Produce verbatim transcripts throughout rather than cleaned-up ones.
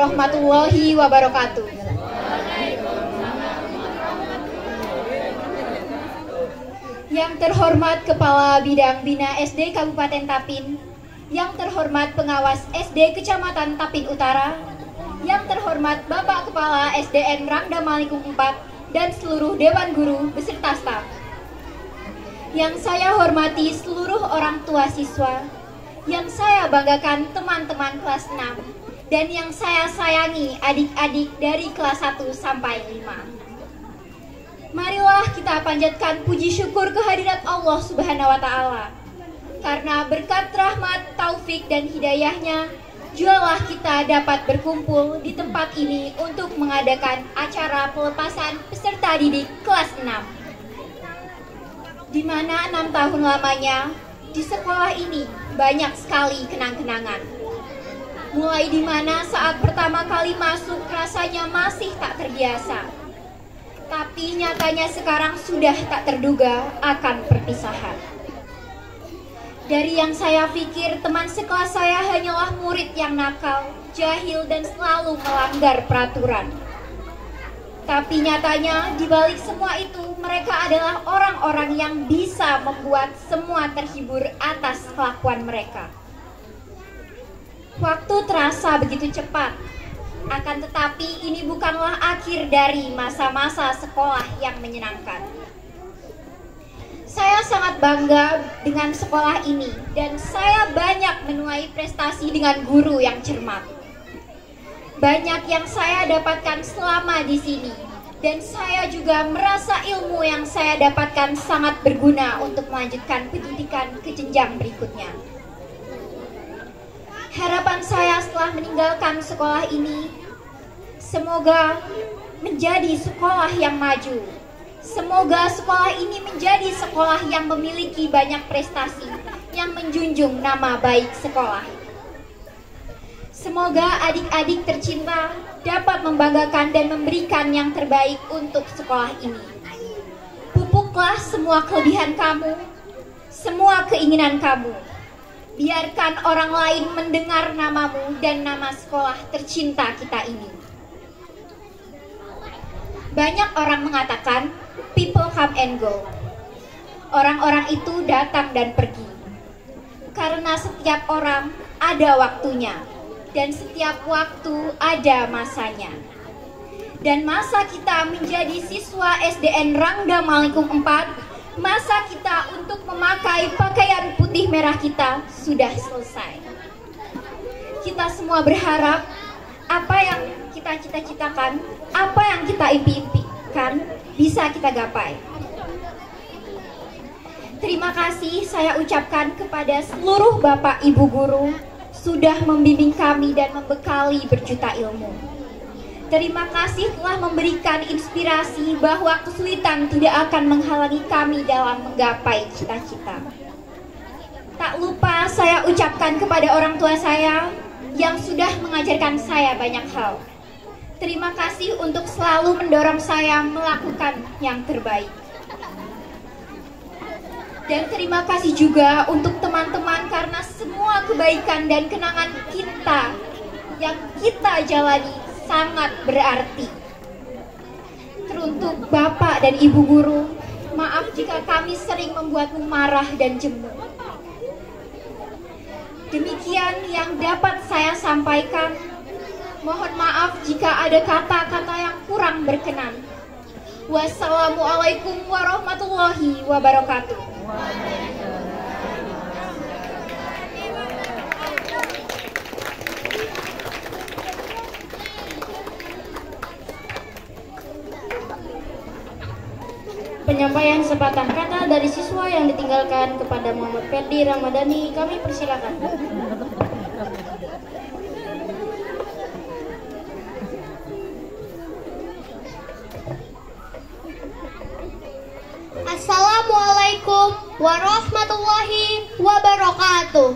warahmatullahi wabarakatuh. Yang terhormat Kepala Bidang Bina S D Kabupaten Tapin, yang terhormat Pengawas S D Kecamatan Tapin Utara, yang terhormat Bapak Kepala S D N Rangda Malikung empat dan seluruh Dewan Guru beserta staf. Yang saya hormati seluruh orang tua siswa, yang saya banggakan teman-teman kelas enam, dan yang saya sayangi adik-adik dari kelas satu sampai lima. Marilah kita panjatkan puji syukur kehadirat Allah Subhanahu wa Ta'ala. Karena berkat rahmat, taufik, dan hidayahnya, jualah kita dapat berkumpul di tempat ini untuk mengadakan acara pelepasan peserta didik kelas enam. Di mana enam tahun lamanya, di sekolah ini banyak sekali kenang-kenangan. Mulai di mana saat pertama kali masuk rasanya masih tak terbiasa. Tapi nyatanya sekarang sudah tak terduga akan perpisahan. Dari yang saya pikir teman sekelas saya hanyalah murid yang nakal, jahil, dan selalu melanggar peraturan. Tapi nyatanya di balik semua itu mereka adalah orang-orang yang bisa membuat semua terhibur atas kelakuan mereka. Waktu terasa begitu cepat. Akan tetapi ini bukanlah akhir dari masa-masa sekolah yang menyenangkan. Saya sangat bangga dengan sekolah ini dan saya banyak menuai prestasi dengan guru yang cermat. Banyak yang saya dapatkan selama di sini dan saya juga merasa ilmu yang saya dapatkan sangat berguna untuk melanjutkan pendidikan ke jenjang berikutnya. Harapan saya setelah meninggalkan sekolah ini, semoga menjadi sekolah yang maju. Semoga sekolah ini menjadi sekolah yang memiliki banyak prestasi, yang menjunjung nama baik sekolah. Semoga adik-adik tercinta dapat membanggakan dan memberikan yang terbaik untuk sekolah ini. Pupuklah semua kelebihan kamu, semua keinginan kamu. Biarkan orang lain mendengar namamu dan nama sekolah tercinta kita ini. Banyak orang mengatakan, people come and go. Orang-orang itu datang dan pergi. Karena setiap orang ada waktunya, dan setiap waktu ada masanya. Dan masa kita menjadi siswa S D N Rangda Malikung empat, masa kita untuk memakai pakaian putih merah kita sudah selesai. Kita semua berharap apa yang kita cita-citakan, apa yang kita impi-impikan bisa kita gapai. Terima kasih saya ucapkan kepada seluruh Bapak Ibu guru sudah membimbing kami dan membekali berjuta ilmu. Terima kasih telah memberikan inspirasi bahwa kesulitan tidak akan menghalangi kami dalam menggapai cita-cita. Tak lupa saya ucapkan kepada orang tua saya yang sudah mengajarkan saya banyak hal. Terima kasih untuk selalu mendorong saya melakukan yang terbaik. Dan terima kasih juga untuk teman-teman karena semua kebaikan dan kenangan kita yang kita jalani sangat berarti. Teruntuk Bapak dan Ibu guru, maaf jika kami sering membuatmu marah dan jemu. Demikian yang dapat saya sampaikan. Mohon maaf jika ada kata-kata yang kurang berkenan. Wassalamualaikum warahmatullahi wabarakatuh. Penyampaian sepatah kata dari siswa yang ditinggalkan kepada Muhammad Ferdi Ramadhani, kami persilakan. Assalamualaikum warahmatullahi wabarakatuh.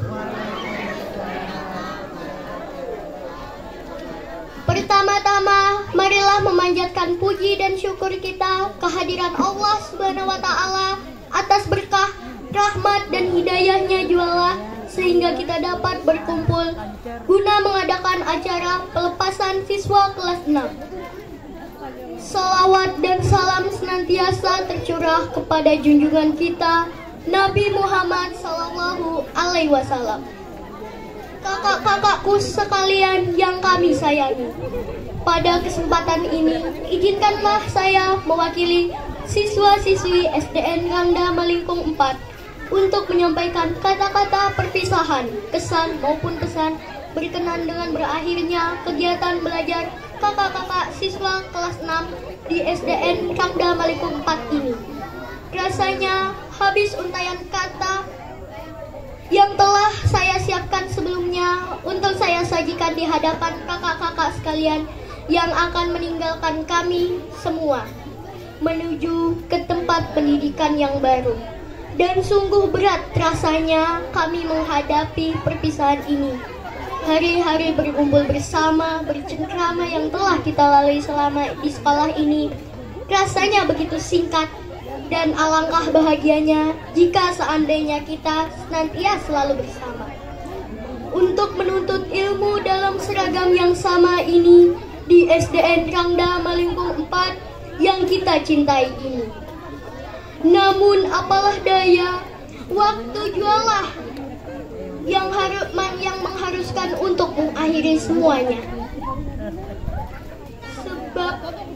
Pertama-tama, marilah memanjatkan puji dan syukur kita kehadiran Allah Subhanahu wa Ta'ala atas berkah, rahmat, dan hidayahnya jualah sehingga kita dapat berkumpul guna mengadakan acara pelepasan siswa kelas enam. Salawat dan salam senantiasa tercurah kepada junjungan kita Nabi Muhammad Sallallahu Alaihi Wasallam. Kakak-kakakku sekalian yang kami sayangi, pada kesempatan ini izinkanlah saya mewakili siswa-siswi S D N Rangda Malingkung empat untuk menyampaikan kata-kata perpisahan, kesan maupun pesan berkenan dengan berakhirnya kegiatan belajar kakak-kakak siswa kelas enam di S D N Rangda Malingkung empat ini. Rasanya habis untayan kata yang telah saya siapkan sebelumnya untuk saya sajikan di hadapan kakak-kakak sekalian yang akan meninggalkan kami semua menuju ke tempat pendidikan yang baru. Dan sungguh berat rasanya kami menghadapi perpisahan ini. Hari-hari berkumpul bersama, bercengkrama yang telah kita lalui selama di sekolah ini rasanya begitu singkat, dan alangkah bahagianya jika seandainya kita senantiasa selalu bersama untuk menuntut ilmu dalam seragam yang sama ini di S D N Rangda Malingkung empat yang kita cintai ini. Namun apalah daya, waktu jualah yang harus yang mengharuskan untuk mengakhiri semuanya. Sebab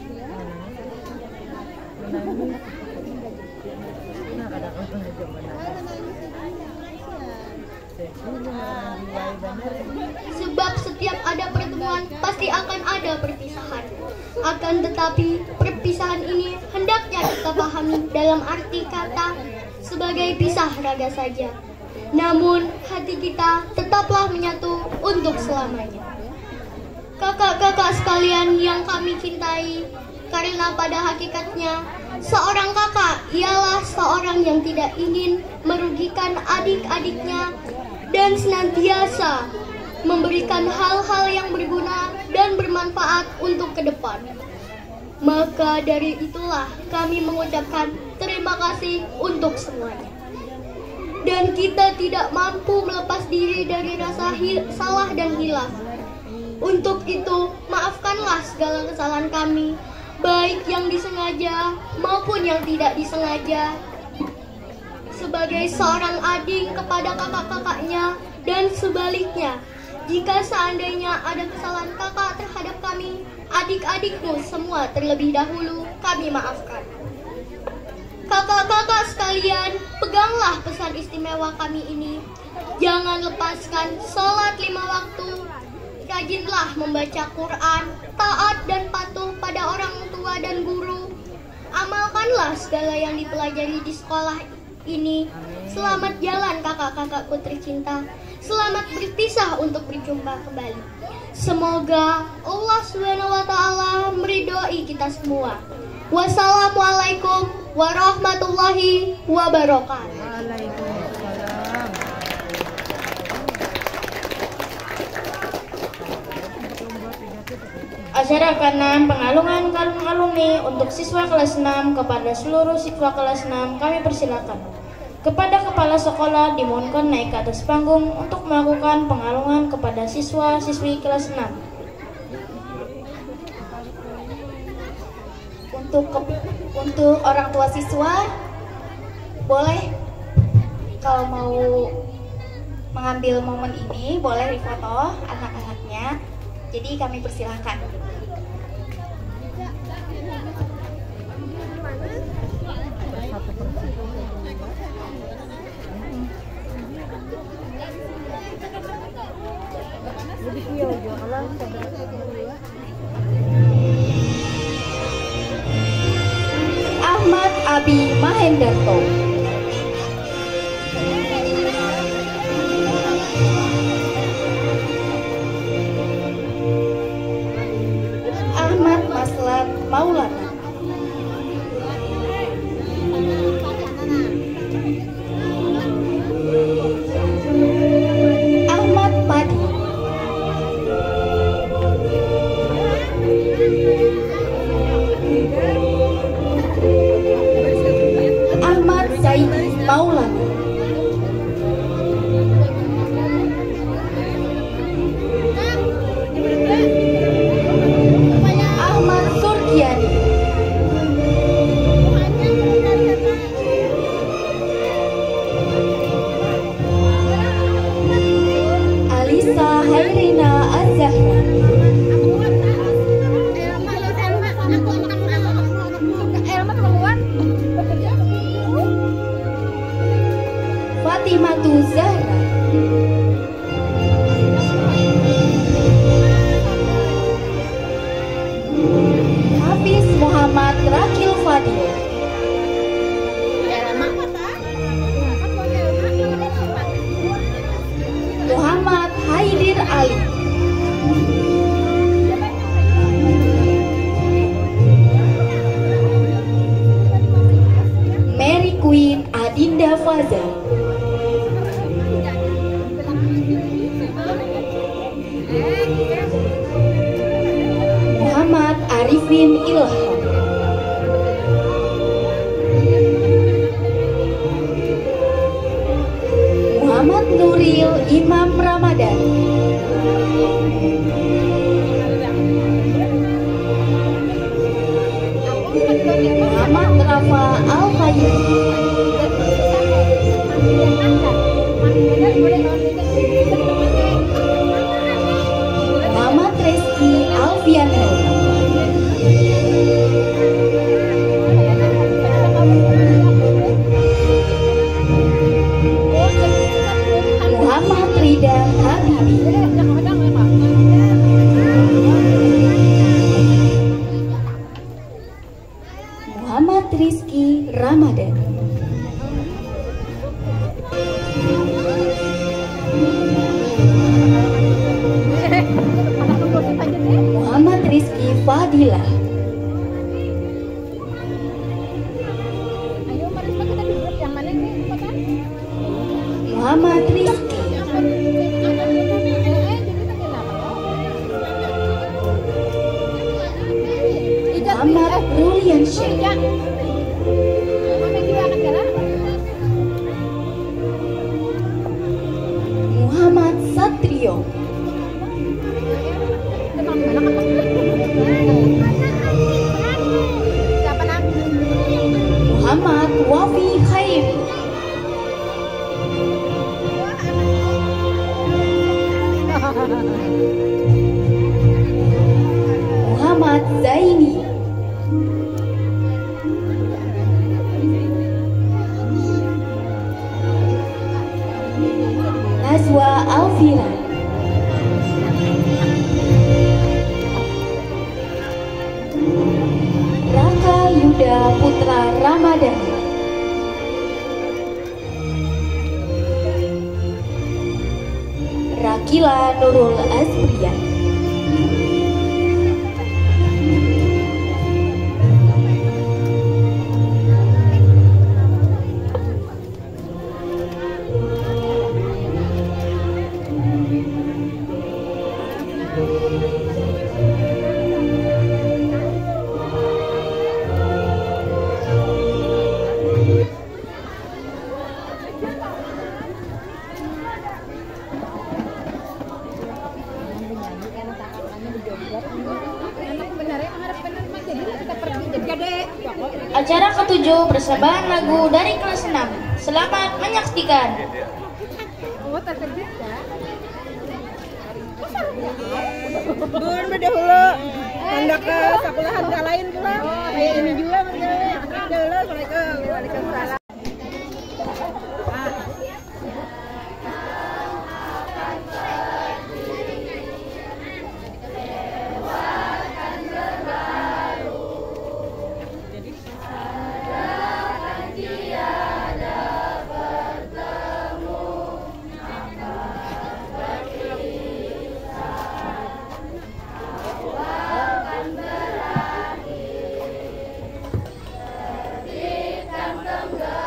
Sebab setiap ada pertemuan pasti akan ada perpisahan. Akan tetapi perpisahan ini hendaknya kita pahami dalam arti kata sebagai pisah raga saja. Namun hati kita tetaplah menyatu untuk selamanya. Kakak-kakak sekalian yang kami cintai, karena pada hakikatnya seorang kakak ialah seorang yang tidak ingin merugikan adik-adiknya dan senantiasa memberikan hal-hal yang berguna dan bermanfaat untuk ke depan. Maka dari itulah kami mengucapkan terima kasih untuk semuanya. Dan kita tidak mampu melepas diri dari rasa salah dan hilaf. Untuk itu, maafkanlah segala kesalahan kami, baik yang disengaja maupun yang tidak disengaja. Sebagai seorang adik kepada kakak-kakaknya dan sebaliknya, jika seandainya ada kesalahan kakak terhadap kami, adik-adikmu semua terlebih dahulu kami maafkan. Kakak-kakak sekalian, peganglah pesan istimewa kami ini. Jangan lepaskan sholat lima waktu. Rajinlah membaca Quran, taat dan patuh pada orang tua dan guru. Amalkanlah segala yang dipelajari di sekolah ini. Selamat jalan kakak-kakakku tercinta. Selamat berpisah untuk berjumpa kembali. Semoga Allah subhanahu wa taala meridhoi kita semua. Wassalamualaikum warahmatullahi wabarakatuh. Waalaikumsalam. Acara keenam pengalungan kalung alumni untuk siswa kelas enam. Kepada seluruh siswa kelas enam kami persilakan. Kepada kepala sekolah dimohonkan naik ke atas panggung untuk melakukan pengalungan kepada siswa-siswi kelas enam. Untuk ke, untuk orang tua siswa, boleh kalau mau mengambil momen ini boleh difoto anak-anaknya. Jadi kami persilahkan. Ahmad Abi Mahendarto. Ahmad Maslat Maulana. Ahmad Padi. Ahmad Zaidi Maulana. Fadil. Muhammad Haidir Ali. Mary Queen Adinda Faza. Muhammad Arifin Ilham. Muhammad Nuril Imam Ramadan. Muhammad Rafa Al-Fayyid. Muhammad Reski Alfiano. Muhammad Rida Habibi. Muhammad Rizky Ramadan. Muhammad Rizky Fadila. Muhammad Rizky. Muhammad Ruliansyah. Muhammad Satrio. Muhammad Wafi Khairi. Muhammad Zaini. Nazwa Alfira. Raka Yuda Putra Ramadan. Rakila Nurul Azbrian. Acara ketujuh persembahan lagu dari kelas enam. Selamat menyaksikan. Bun berdahulu tanda ke sekolahan gak lain pula kayak ini juga berdahulu. Assalamualaikum. Waalaikumsalam. Tenggelam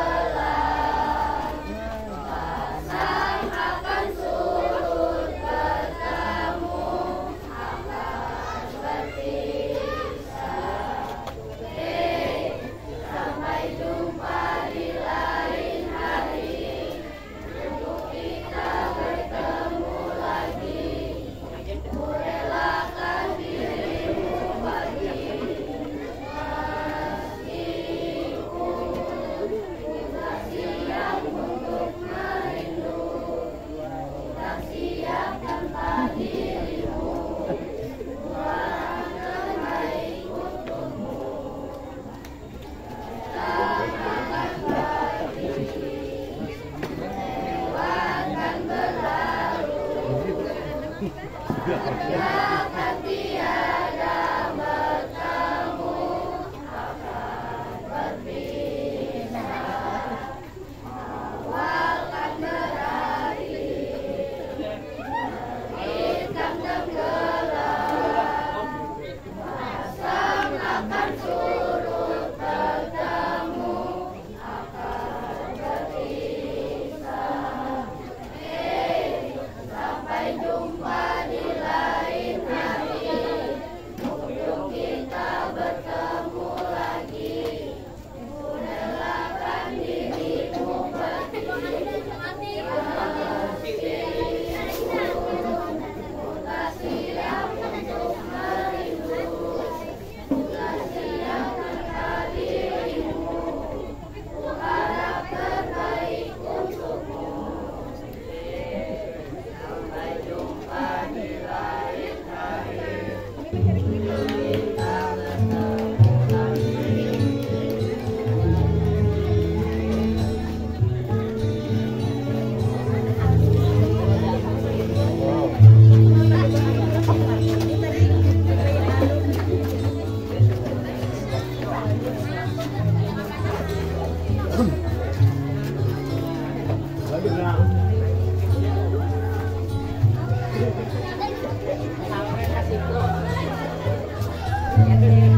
Amin.